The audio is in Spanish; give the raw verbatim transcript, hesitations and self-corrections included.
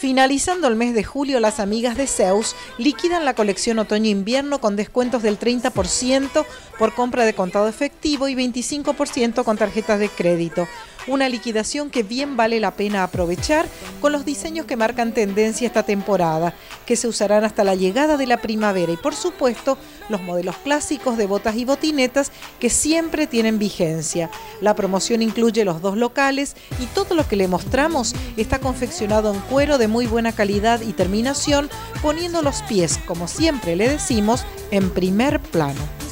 Finalizando el mes de julio, las amigas de Zeus liquidan la colección otoño-invierno con descuentos del treinta por ciento por compra de contado efectivo y veinticinco por ciento con tarjetas de crédito. Una liquidación que bien vale la pena aprovechar con los diseños que marcan tendencia esta temporada, que se usarán hasta la llegada de la primavera y, por supuesto, los modelos clásicos de botas y botinetas que siempre tienen vigencia. La promoción incluye los dos locales y todo lo que le mostramos está confeccionado en cuero de muy buena calidad y terminación, poniendo los pies, como siempre le decimos, en primer plano.